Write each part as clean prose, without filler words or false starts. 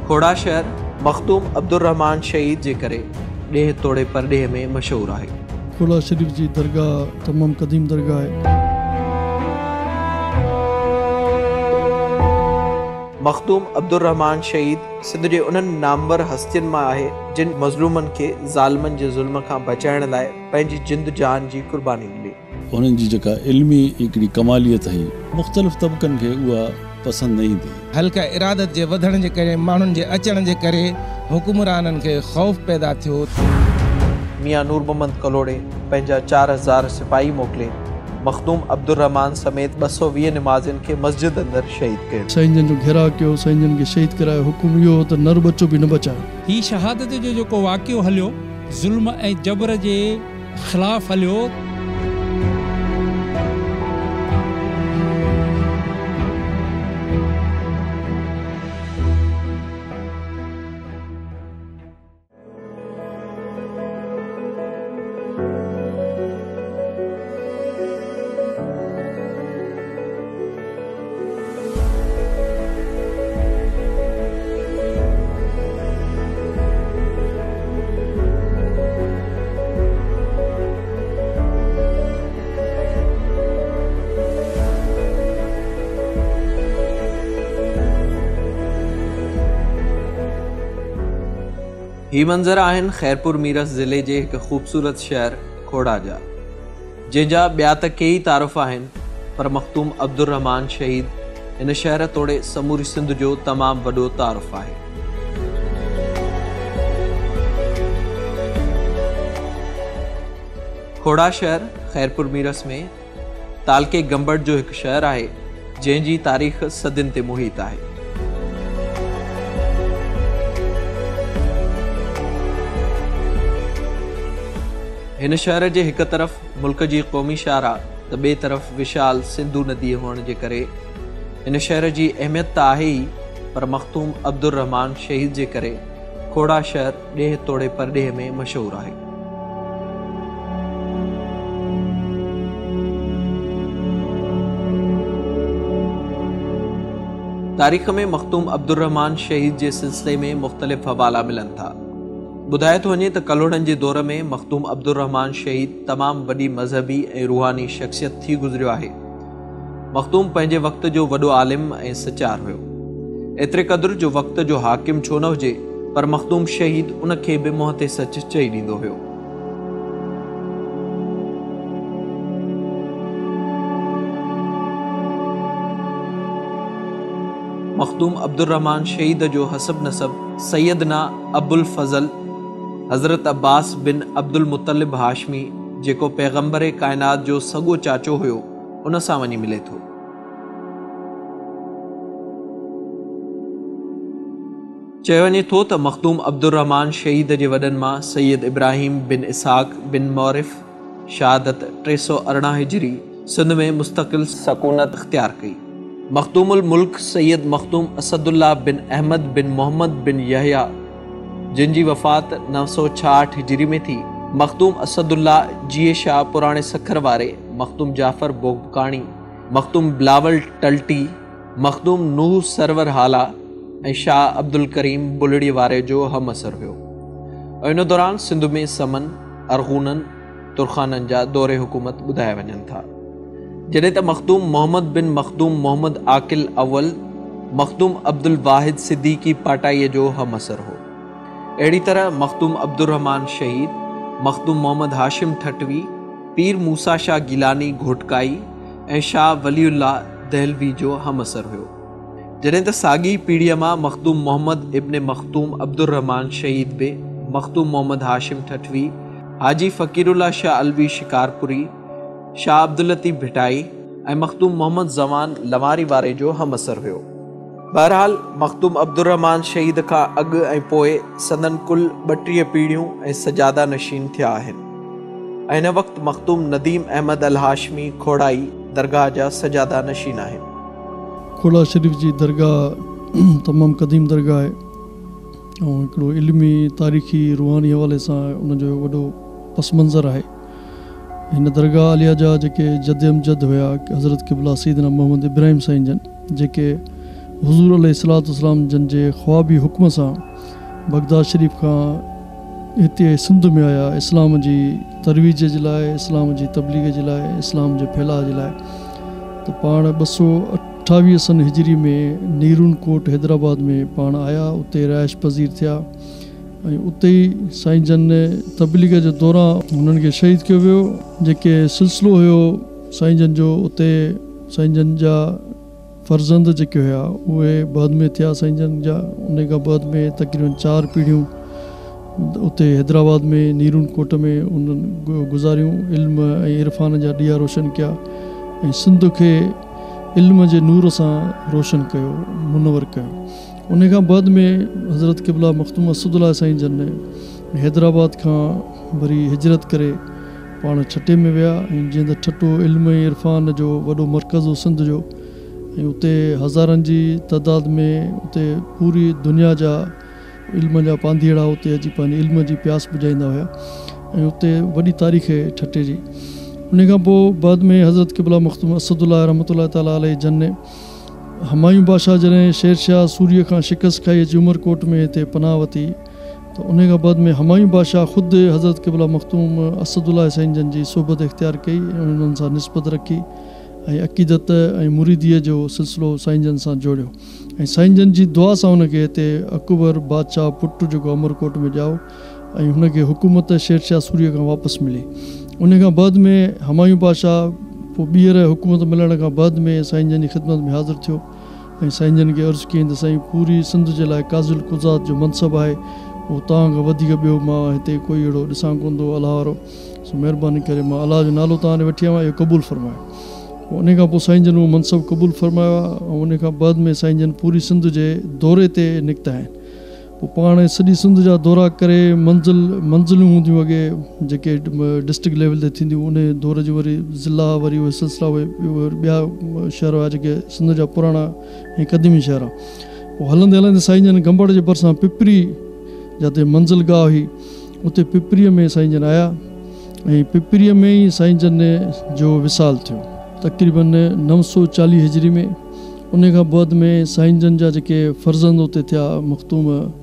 खोड़ा शहर मखदूम अब्दुल रहमान शहीद जे करे ॾेह तोड़े परॾेह में मशहूर आहे। खोड़ा शरीफ जी दरगाह तमाम क़दीम दरगाह है। मखदूम अब्दुल रहमान शहीद सिंध जे उन्हनि नामवर हस्तियुनि मां आहे जिन मज़लूमनि खे ज़ालिमनि जे ज़ुल्म खां बचाइण लाइ पंहिंजी जिंद जान जी कुर्बानी ॾिनी। उन्हनि जी जेका इल्मी हिकिड़ी कमालियत हुई मुख़्तलिफ़ तबक़नि खे उहा पसंदि न ईंदी। हल्का इरादत जे वधण जे करे माण्हुनि जे अचण जे करे हुकुमराननि खे ख़ौफ़ पैदा थियो। मियां नूर मोहम्मद कलोड़े पंहिंजा 4000 सिपाही मोकिले मखदूम अब्दुल रहमान समेत 220 निमाज़िन खे मस्जिद अंदर शहीद कयो। साईं जन जो घेराव कयो, साईं जन खे शहीद करायो। हुकुम इहो त नर बच्चो बि न बचायो। ही शहादत जो जेको वाक़ियो हलियो ज़ुल्म ऐं जबर जे ख़िलाफ़ हलियो। ही मंज़र आहिनि ख़ैरपुर मीरस ज़िले जे हिकु ख़ूबसूरत शहर खोड़ा जा, जंहिंजा ॿिया त कई तारुफ़ आहिनि, पर मखदूम अब्दुल रहमान शहीद हिन शहर तोड़े समूरी सिंध जो तमामु वॾो तारुफ़ आहे। खोड़ा शहर ख़ैरपुर मीरस में तालके गंबड़ जो हिकु शहर आहे जंहिंजी तारीख़ सदियुनि ते मुहित आहे। हिन शहर जे हिक तरफ़ मुल्क जी क़ौमी शाहरा त ॿिए तरफ़ विशाल सिंधू नदी हुअण जे करे हिन शहर जी अहमियत त आहे ई, पर मखदूम अब्दुल रहमान शहीद जे करे खोड़ा शहर ॾेह तोड़े परॾेह में मशहूर आहे। तारीख़ में मखदूम अब्दुल रहमान शहीद जे सिलसिले में मुख़्तलिफ़ हवाला मिलनि था। ॿुधाए थो वञे त कलोड़नि जे दौर में मखदूम अब्दुल रहमान शहीद तमामु वॾी मज़हबी ऐं रूहानी शख़्सियत थी गुज़रियो आहे। मखदूम पंहिंजे वक़्त जो वॾो आलिम ऐं सचार हुयो। एतिरे क़दुरु जो वक़्त जो हाकिम छो न हुजे, पर मखदूम शहीद उन खे बि मुंहं ते सच चई ॾींदो हुयो। मखदूम अब्दुल रहमान शहीद जो हसब नसब सैयदना अबुल फज़ल हज़रत अब्बास बिन अब्दुल मुतलिब हाशमी, जेको पैगंबर कायनात जो सॻो चाचो हुयो, उन सां वञी मिले थो। चयो वञे थो त मखदूम अब्दुल रहमान शहीद जे वॾनि मां सैयद इब्राहिम बिन इसहाक बिन मौरिफ शहादत 318 हिजरी सिंध में मुस्तक़िल सकूनत इख्तियार कई। मखदूमुल मुल्क सैयद मखदूम असदुल्ला बिन अहमद बिन मोहम्मद बिन यहया, जिन जी वफ़ात 966 हिजरी में थी, मखदूम असदुल्ला जीए शाह पुराणे सखर वारे, मखदूम जाफ़र बोगकाणी, मखदूम बिलावल टल्टी, मखदूम नूह सरवर हाला ऐं शाह अब्दुल करीम बुलड़ी वारे जो हम असर हुयो। ऐं इन दौरान सिंध में समन, अरगूनन, तुरखाननि जा दौरे हुकूमत ॿुधाए वञनि था। जॾहिं त मखदूम मोहम्मद बिन मखदूम मोहम्मद आकिल अव्वल, मखदूम अब्दुल वाहिद सिद्दीकी पाटाईअ जो हम असर हो। अहिड़ी तरह मखदूम अब्दुल रहमान शहीद, मखदूम मोहम्मद हाशिम ठटवी, पीर मूसा शाह गिलानी घोटकाई ऐं शाह वलीउल्लाह दहलवी जो हम असर हुयो। जॾहिं त साॻी पीढ़ीअ मां मखदूम मोहम्मद इब्न मखदूम अब्दुल रहमान शहीद बि मखदूम मोहम्मद हाशिम ठटवी, हाजी फ़कीरुल्लाह शाह अलवी शिकारपुरी, शाह अब्दुल लतीफ़ भिटाई ऐं मखदूम मोहम्मद ज़मान लवारी वारे जो हम असर हुयो। बहरहाल मखदूम अब्दुल रहमान शहीद खां अॻु ऐं पोइ संदन कुल 32 पीढ़ियूं ऐं सजादा नशीन थिया आहिनि। ऐं हिन वक़्तु मखदूम नदीम अहमद अल हाशमी खोड़ाई दरगाह जा सजादा नशीन आहिनि। खोड़ा शरीफ जी दरगाह तमामु क़दीम दरगाह आहे ऐं हिकिड़ो इल्मी तारीख़ी रूहानी हवाले सां उनजो वॾो पस मंज़र आहे। हिन दरगाह अलिया जा जेके जद अमजद हुया हज़रत क़िबला सैयदना मोहम्मद इब्राहिम साईं जन, जेके हुज़ूर अलैहिस्सलाम जन जे ख़्वाबी हुक्म सां बगदाद शरीफ़ खां हिते सिंध में आया इस्लाम जी तरवीज जे लाइ, इस्लाम जी तबलीग जे लाइ, इस्लाम जे फैलाउ जे लाइ। त पाण 228 सन हिजरी में नीरून कोट हैदराबाद में पाण आया, उते रहाइश पज़ीर थिया ऐं उते ई साईं जन तबलीग जे दौरान हुननि खे शहीद कयो वियो। जेके सिलसिलो हुयो साईं जन जो, उते साईं जन जा फ़र्ज़ंद जेके हुया उहे बाद में थिया साईं जन जा। उन खां बाद में तक़रीबन 4 पीढ़ियूं उते हैदराबाद में नीरून कोट में उन्हनि गुज़ारियूं, इल्म ऐं इरफ़ान जा ॾिया रोशन कया ऐं सिंध खे इल्म जे नूर सां रोशन कयो, मुनवर कयो। उन खां बाद में हज़रत क़िबला मख़दूम असदुल्लाह साईं जन हैदराबाद खां वरी हिजरत करे पाण छटे में विया ऐं जीअं त छटो इल्म ऐं इरफ़ान जो वॾो मर्कज़ हो सिंध जो, ऐं उते हज़ारनि जी तइदाद में उते पूरी दुनिया जा इल्म जा पांधीड़ा उते अची पंहिंजी इल्म जी प्यास बुझाईंदा हुया ऐं उते वॾी तारीख़ छटे जी। उन खां पोइ बाद में हज़रत क़िबला मख़दूम असदुल्लाह रहमतुल्लाह ताला अलैहि जन ने हमायूं बादशाह जॾहिं शेर शाह सूरीअ खां शिकस्त खाई अची उमरकोट में हिते पनाह वरिती, त उन खां बाद में हमायूं बादशाह ख़ुदि हज़रत क़िबला मख़दूम असदुल्लाह साईं जन जी सोबत इख़्तियार कई ऐं उन्हनि सां निस्बत रखी ऐं अक़ीदत ऐं मुरीदीअ जो सिलसिलो साईं जन सां जोड़ियो ऐं साईं जन जी दुआ सां हुनखे हिते अकबर बादशाह पुटु जेको अमरकोट में ॼाओ ऐं हुनखे हुकूमत शेर शाह सूरीअ खां वापसि मिली। उन खां बाद में हमायूं बादशाह पोइ ॿीहर हुकूमत मिलण खां बाद में साईं जन जी ख़िदमत में हाज़िर थियो ऐं साईं जन खे अर्ज़ु कयईं त साईं पूरी सिंध जे लाइ काज़िल कुज़ात जो मनसब आहे, उहो तव्हां खां वधीक ॿियो मां हिते कोई अहिड़ो ॾिसां कोन थो अलाह वारो, सो महिरबानी करे मां अलाह जो नालो तव्हां ॾे वठी आयो आहियां, इहो क़बूलु फ़रमायो। उन खां पोइ साईं जन उहो मनसब क़बूलु फ़रमायो आहे ऐं उन खां बाद में साईं जन पूरी सिंध जे दौरे ते निकिता आहिनि। पोइ पाण सॼी सिंध जा दौरा करे मंज़िलूं हूंदियूं अॻे जेके डिस्ट्रिक्ट लेवल ते थींदियूं, उन दौरे जो वरी ज़िला, वरी उहे सिलसिला, उहे ॿिया शहर हुआ जेके सिंध जा पुराणा ऐं क़दीमी शहर आहे। पोइ हलंदे हलंदे साईं जन गंबड़ जे भरिसां पिपरी जिते मंज़िल गाह हुई, उते पिपरीअ में साईं जन आया ऐं पिपरीअ में ई साईं जन जो विसाल थियो तक़रीबन 940 हिजरी में। उन खां बाद में साईं जन जा जेके फ़र्ज़ंद उते थिया मख़दूम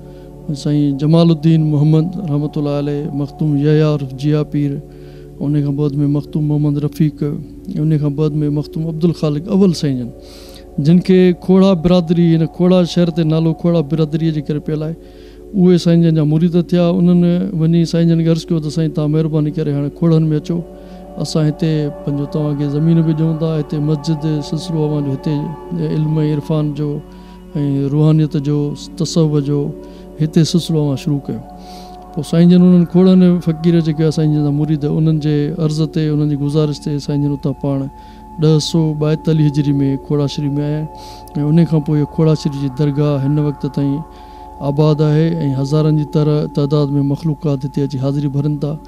साईं जमालुद्दीन मोहम्मद रहमतुल्लाह अलैह, मख़दूम यहया जिया पीर, उन खां बाद में मख़दूम मोहम्मद रफ़ीक, उन खां बाद में मख़दूम अब्दुल ख़ालिक अवल साईं जन, जिन खे खोड़ा बिरादरी, हिन खोड़ा शहर ते नालो खोड़ा बिरादरीअ जे करे पियल आहे, उहे साईं जन जा मुरीद थिया। उन्हनि वञी साईं जन खे अर्ज़ु कयो त साईं तव्हां महिरबानी करे हाणे खोड़नि में अचो, असां हिते पंहिंजो तव्हांखे ज़मीन बि ॾियूं था, हिते मस्जिद सिलसिलो अवांजो, हिते इल्म इरफ़ान जो ऐं रूहानियत जो, तसव्वुफ़ जो हिते सिलसिलो अवां शुरू कयो। पोइ साईं जन उन्हनि खोड़नि फ़क़ीर जेके साईं जन जा मुरीद, उन्हनि जे अर्ज़ ते, उन्हनि जी गुज़ारिश ते साईं जन उतां पाण 1042 हिजरी में खोड़ा शरीफ़ में आया ऐं उन खां पोइ खोड़ा शरीफ़ जी दरगाह हिन वक़्त ताईं आबाद आहे ऐं हज़ारनि जी तइदाद में मख़लूक़ात हिते अची हाज़िरी भरनि था।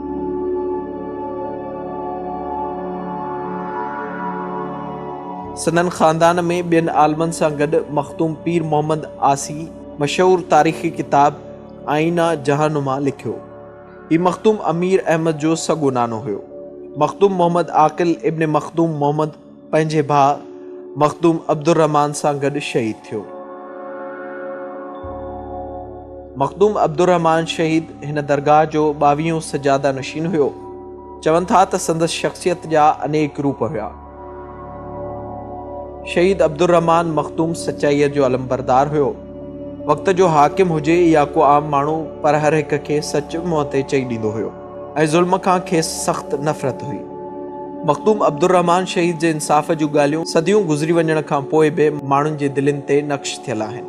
सदन ख़ानदान में ॿियनि आलमनि सां गॾु मख़दूम पीर मोहम्मद आसी मशहूरु तारीख़ी किताब आईना जहानुमा लिखियो। हीउ मख़दूम अमीर अहमद जो सॻो नानो हुयो। मख़दूम मोहम्मद आकिल इब्न मख़दूम मोहम्मद पंहिंजे भाउ मख़दूम अब्दुर्रहमान सां गॾु शहीद थियो। मख़दूम अब्दुर्रहमान शहीद हिन दरगाह जो 22 सजादा नशीन हुयो। चवनि था त संदसि शख़्सियत जा अनेक रूप हुया। शहीद अब्दुर्रहमान मख़दूम सचाईअ जो अलमबरदार हुयो। वक़्त जो हाकिम हुजे या को आम माण्हू, पर हर हिक खे सच मुंहं ते चई ॾींदो हुयो ऐं ज़ुल्म खां खेसि सख़्त नफ़रत हुई। मख़दूम अब्दुर्रहमान शहीद जे इंसाफ़ जूं ॻाल्हियूं सदियूं गुज़री वञण खां पोइ बि माण्हुनि जे दिलनि ते नक्श थियल आहिनि।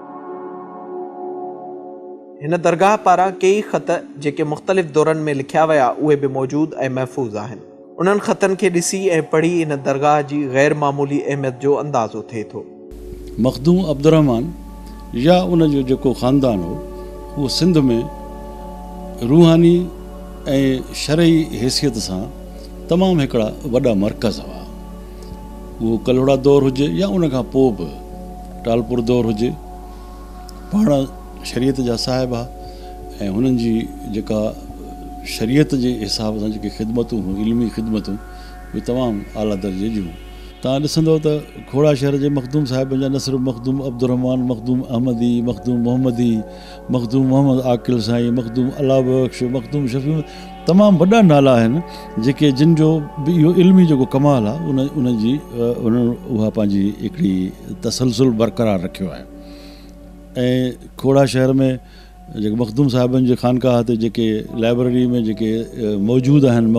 हिन दरगाह पारां कई ख़त जेके मुख़्तलिफ़ दौरनि में लिखिया विया उहे बि मौजूदु ऐं महफ़ूज़ आहिनि। उन्हनि ख़तनि खे ॾिसी ऐं पढ़ी हिन दरगाह जी ग़ैर मामूली अहमियत जो अंदाज़ो थिए थो। मख़दूम अब्दुर्रहमान या उन जो जेको ख़ानदान हो, उहो सिंध में रूहानी ऐं शरई हैसियत सां तमामु हिकिड़ा वॾा मर्कज़ हुआ। उहो कलोड़ा दौर हुजे या उन खां पोइ बि टालपुर दौर हुजे, पाण शरीयत जा साहिब आहे ऐं हुननि जी जेका शरीयत जे हिसाब सां जेके ख़िदमतूं हुयूं, इल्मी ख़िदमतूं, उहे तमामु आला दर्जे जूं। तव्हां ॾिसंदव त खोड़ा शहर जे मखदूम साहिबनि जा न सिर्फ़ु मखदूम अब्दुर्रहमान, मखदूम अहमदी, मखदूम मोहम्मदी, मखदूम मोहम्मद आकिल साईं, मखदूम अला बख्श, मखदूम शफ़ी, तमामु वॾा नाला आहिनि जेके जिन जो बि इहो इल्मी जेको कमाल आहे उनजी उहा पंहिंजी हिकिड़ी तसलसुल बरक़रार रखियो आहे। ऐं खोड़ा शहर में जेके मखदूम साहिबनि जे ख़ानकाह ते जेके लाइब्रेरी में जेके मौजूदु आहिनि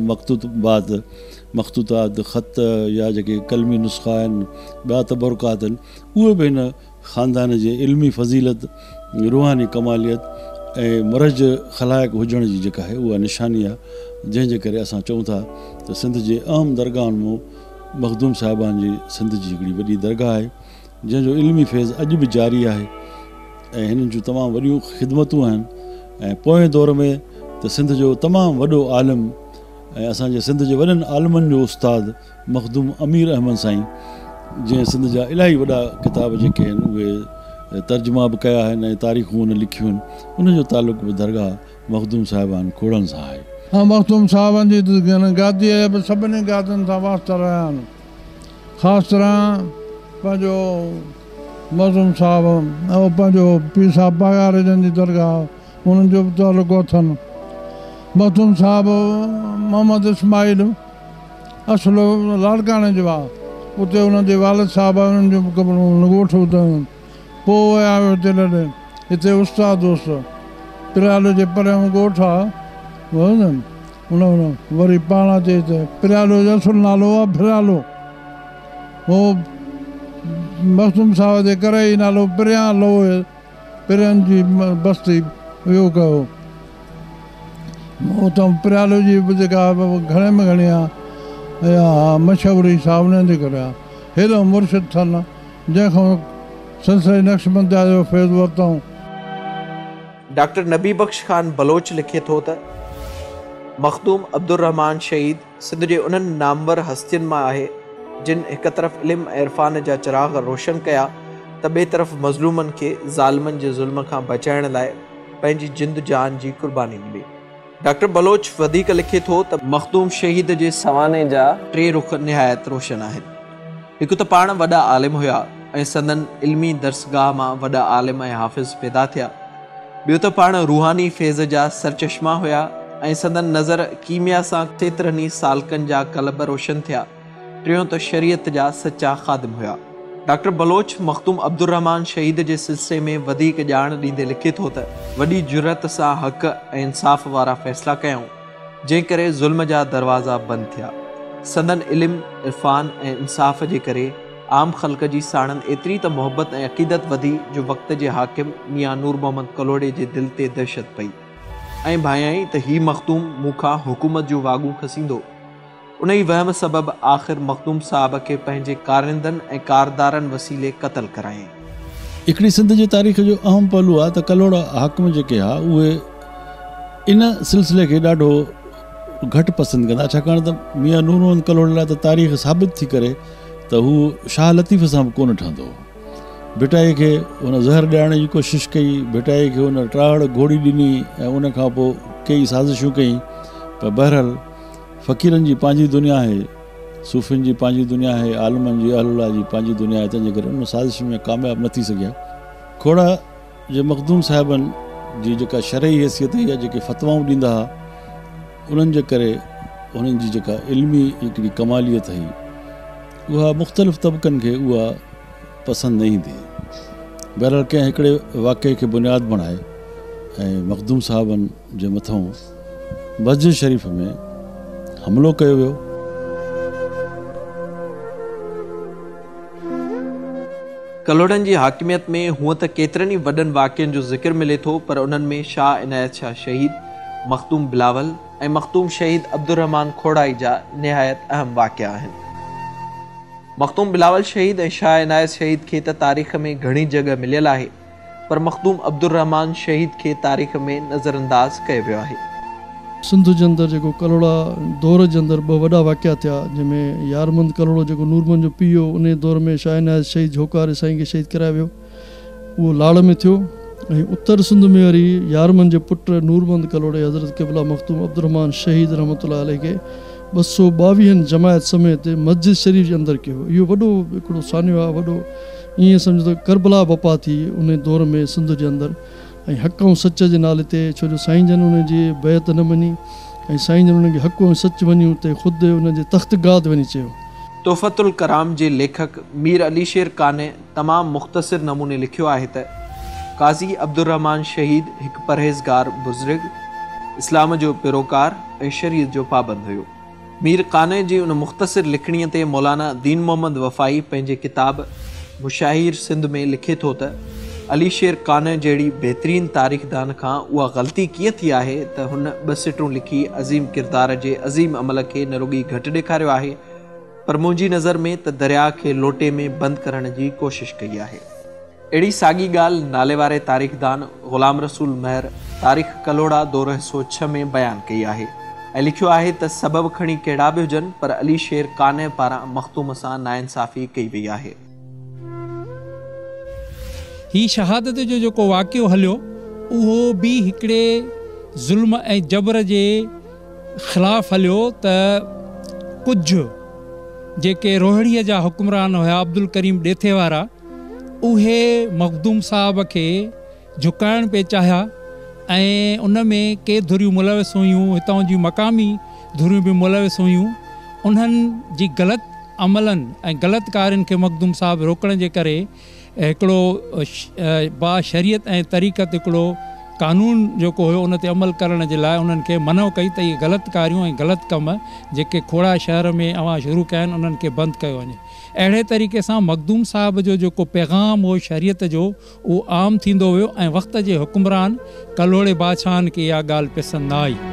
मख़तूतात ख़त या जेके कलमी नुस्ख़ा आहिनि, ॿिया तबरकात आहिनि, उहे बि हिन ख़ानदान जे इल्मी फज़ीलत, रूहानी कमालियत ऐं मरज ख़लाइक़ हुजण जी जेका आहे उहा निशानी आहे, जंहिंजे करे असां चऊं था त सिंध जे अहम दरगाहनि मां मखदूम साहिबान जी सिंध जी हिकिड़ी वॾी दरगाह आहे जंहिंजो इल्मी फैज़ अॼु बि जारी आहे ऐं हिननि जूं तमामु वॾियूं ख़िदमतूं आहिनि। ऐं पोएं दौर में त सिंध जो तमामु वॾो आलिम ऐं असांजे सिंध जे वॾनि आलिमनि जो उस्ताद मखदूम अमीर अहमद साईं, जंहिं सिंध जा इलाही वॾा किताब जेके आहिनि उहे तर्जुमा बि कया आहिनि ऐं तारीख़ूं हुन लिखियूं आहिनि, उनजो तालुक़ बि दरगाह मखदूम साहिबान खोड़नि सां आहे। हाँ, मखदूम साहिबनि जी गादी आहे, सभिनी गादियुनि सां वास्ता रहिया आहिनि। ख़ासि तरह पंहिंजो मखदूम साहिब ऐं पंहिंजो पीर साहिब बाग़ार जन जी दरगाह, उन्हनि जो बि तालुक़ अथनि। मखदूम साहिब मोहम्मद इस्माइल असुलु लाड़काणे जो आहे, उते उन्हनि जे वालिद साहिब उन्हनि जो ॻोठ ॿुधायूं, पोइ आयो हिते लॾे, हिते उस्ताद दोस्त पिरालो जे परियां ॻोठ आहे, उन वरी पाण अचे हिते पिरालो जो असुलु नालो आहे फिरालो, हो मखदूम साहिब जे करे ई नालो परियां लोहे परियनि जी बस्ती इहो कयो। उतां पिरालो जी जेका घणे में घणी आहे मशहूरी साहिबनि जे करे आहे। हेॾो मुर्शिद अथनि जंहिंखां सिलसिले नक्शबंदिया जो फैज़ वरितऊं। डॉक्टर नबी बख्श ख़ान बलोच लिखे थो त मखदूम अब्दुर्रहमान शहीद सिंध जे उन्हनि नामवर हस्तियुनि मां आहे जिन हिक तरफ़ इल्म ऐं इरफ़ान जा चिराग रोशन कया त ॿिए तरफ़ मज़लूमनि खे ज़ालिमनि जे ज़ुल्म खां बचाइण लाइ पंहिंजी जिंद जान जी कुर्बानी ॾिनी। डॉक्टर बलोच वधीक लिखे थो त मखदूम शहीद जे सवाने जा 3 रुख निहायत रोशन आहिनि। हिकु त पाण वॾा आलिम हुया ऐं संदन इल्मी दर्सगाह मां वॾा आलिम ऐं हाफ़िज़ पैदा थिया। ॿियो त पाण रूहानी फैज़ जा सरचश्मा हुया ऐं संदन नज़र कीमिया सां केतिरनि सालकनि जा कलब रोशन थिया। टियों त शरीयत जा सचा ख़ादिम हुया। डॉक्टर बलोच मखदूम अब्दुर्रहमान शहीद जे सिलसिले में वधीक ॼाण ॾींदे लिखे थो त वॾी जुरत सां हक़ ऐं इंसाफ़ वारा फ़ैसिला कयूं, जंहिं करे ज़ुल्म जा दरवाज़ा बंदि थिया। संदन इल्म, इरफ़ान ऐं इंसाफ़ जे करे आम ख़ल्क़ जी साणनि एतिरी त मुहबत ऐं अक़ीदत वधी जो वक़्त जे हाकिम मियां नूर मोहम्मद कलोड़े जे दिलि ते दहशत पई ऐं भायाई त ही मखदूम मूंखां हुकूमत जूं वागूं खसींदो। उन ई वहम सबबि आख़िर मखदूम साहिब खे पंहिंजे कारिंदनि ऐं कारदारनि वसीले क़तल करायईं। हिकिड़ी सिंध जी तारीख़ जो अहम पहलू आहे त कलोड़ा हाकिम जेके आहे उहे इन सिलसिले खे ॾाढो घटि पसंदि कंदा, छाकाणि त मियां नूर मोहम्मद कलोड़े लाइ त तारीख़ साबित थी करे त हू शाह लतीफ़ सां बि कोन ठहंदो। भिटाई खे हुन ज़हर ॾियारण जी कोशिशि कई, भिटाई खे हुन ट्राड़ घोड़ी ॾिनी ऐं उन खां पोइ कई साज़िशूं कई, पर बहरहाल फ़क़ीरनि जी पंहिंजी दुनिया आहे, सूफ़ियुनि जी पंहिंजी दुनिया आहे, आलिमनि जी अहलुल्लाह जी पंहिंजी दुनिया आहे, तंहिंजे करे उन साज़िश में कामयाबु न थी सघिया। खोड़ा जे मखदूम साहिबनि जी जेका शरई हैसियत या जेके फ़तवाऊं ॾींदा हुआ उन्हनि जे करे उन्हनि जी जेका इल्मी हिकिड़ी कमालियत हुई उहा मुख़्तलिफ़ तबक़नि खे उहा पसंदि न ईंदी। बहरहाल कंहिं हिकिड़े वाक़े खे बुनियादु बणाए ऐं मखदूम साहिबनि जे मथां मस्जिद शरीफ़ में हमिलो कयो वियो। कलोड़नि जी हाकिमियत में हूअं त केतिरनि ई वॾनि वाक़िअनि जो ज़िक्र मिले थो, पर उन्हनि में शाह इनायत शाह शहीद, मखदूम बिलावल ऐं मखदूम शहीद अब्दुर्रहमान खोड़ाई जा निहायत अहम वाक़िआ आहिनि। मखदूम बिलावल शहीद ऐं शाह इनायत शहीद खे त तारीख़ में घणी जॻह मिलियल आहे, पर मखदूम अब्दुर्रहमान शहीद खे तारीख़ में नज़रअंदाज़ कयो वियो आहे। सिंध जे अंदरि जेको कलोड़ा दौर जे अंदरि 2 वॾा वाक़िआ थिया, जंहिंमें यारमंद कलोड़ो जेको नूरमंद जो पीउ हो उन दौर में शाह इनायत शहीद झोकार साईं खे शहीद करायो वियो, उहो लाड़ में थियो। ऐं उत्तर सिंध में वरी यारमंद जे पुटु नूरमंद कलोड़े हज़रत क़िबला मखदूम अब्दुर्रहमान शहीद रहमतुल्लाह अलैह खे 222 जमायत समेत मस्जिद शरीफ़ जे अंदरि कयो। इहो वॾो हिकिड़ो सान्यो आहे, वॾो ईअं सम्झो त करबला बपा थी उन दौर में सिंध जे अंदरि। ऐं हक़ ऐं सच जे नाले ते, छो जो साईं जन उन जी बैत न मञी ऐं साईं जन उनखे हक़ ऐं सच मञी उते ख़ुदि उन जे तख़्तगाद वञी चयो। तोहफ़तुल कलाम जे लेखक मीर अली शेर काने तमामु मुख़्तसिर नमूने लिखियो आहे त काज़ी अब्दुर्रहमान शहीद हिकु परहेज़गार बुज़ुर्ग, इस्लाम जो पेरोकार ऐं शरीयत जो पाबंद हुयो। मीर काने जी उन मुख़्तसिर लिखणीअ ते मौलाना दीन मोहम्मद वफ़ाई पंहिंजे किताब मुशाहिर सिंध में लिखे थो त अली शेर काने जहिड़ी बहितरीन तारीख़दान खां उहा ग़लती कीअं थी आहे त हुन 2 सिटूं लिखी अज़ीम किरदार जे अज़ीम अमल खे न रुॻी घटि ॾेखारियो आहे, पर मुंहिंजी नज़र में त दरिया खे लोटे में बंदि करण जी कोशिशि कई आहे। अहिड़ी साॻी ॻाल्हि नाले वारे तारीख़दान ग़ुलाम रसूल महर तारीख़ कलोड़ा 206 में बयानु कई आहे ऐं लिखियो आहे त सबबु खणी कहिड़ा बि हुजनि, पर अली शेर काने पारां मख़्तूम सां नाइंसाफ़ी कई वई आहे। ही शहादत जो जेको वाक़ियो हलियो उहो बि हिकिड़े ज़ुल्म ऐं जबर जे ख़िलाफ़ु हलियो त कुझु जेके रोहड़ीअ जा हुक्मरान हुया अब्दुल करीम ॾेथे वारा, उहे मखदूम साहब खे झुकाइण पिए चाहिया ऐं उन में के धुरियूं मुलविस हुयूं, हितां जी मक़ामी धुरियूं बि मुलविस हुयूं। उन्हनि जी ग़लति अमलनि ऐं ग़लति कार्यनि खे मखदूम साहब रोकण जे करे हिकिड़ो बाशरीयत ऐं तरीक़त हिकिड़ो कानून जेको हुयो उन ते अमल करण जे लाइ उन्हनि खे मनो कई त इहे ग़लति कारियूं ऐं ग़लति कम जेके खोड़ा शहर में अवां शुरू कया आहिनि उन्हनि खे बंदि कयो वञे। अहिड़े तरीक़े सां मखदूम साहब जो जेको पैगाम हो शरीयत जो उहो आम थींदो वियो ऐं वक़्त जे हुक्मरान कलोड़े बादशाहनि खे इहा ॻाल्हि पसंदि न आई।